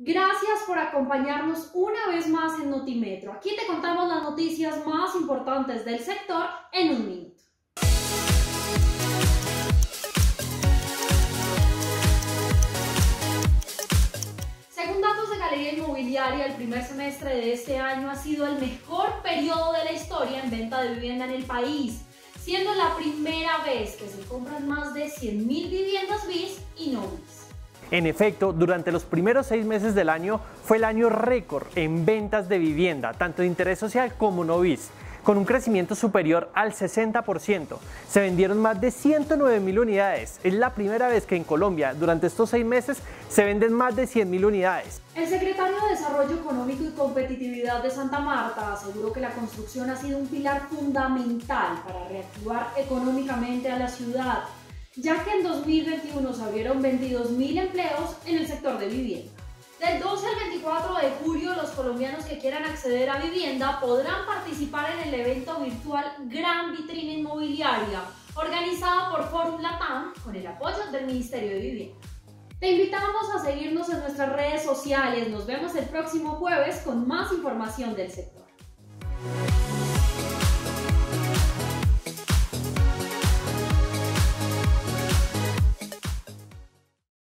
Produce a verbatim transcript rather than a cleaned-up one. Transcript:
Gracias por acompañarnos una vez más en Notimetro. Aquí te contamos las noticias más importantes del sector en un minuto. Según datos de Galería Inmobiliaria, el primer semestre de este año ha sido el mejor periodo de la historia en venta de vivienda en el país, siendo la primera vez que se compran más de cien mil viviendas bis y no bis. En efecto, durante los primeros seis meses del año fue el año récord en ventas de vivienda, tanto de interés social como no bis, con un crecimiento superior al sesenta por ciento. Se vendieron más de ciento nueve mil unidades. Es la primera vez que en Colombia, durante estos seis meses, se venden más de cien mil unidades. El secretario de Desarrollo Económico y Competitividad de Santa Marta aseguró que la construcción ha sido un pilar fundamental para reactivar económicamente a la ciudad, ya que en dos mil veintiuno se abrieron veintidós mil empleos en el sector de vivienda. Del doce al veinticuatro de julio, los colombianos que quieran acceder a vivienda podrán participar en el evento virtual Gran Vitrina Inmobiliaria, organizada por Forum Latam con el apoyo del Ministerio de Vivienda. Te invitamos a seguirnos en nuestras redes sociales. Nos vemos el próximo jueves con más información del sector.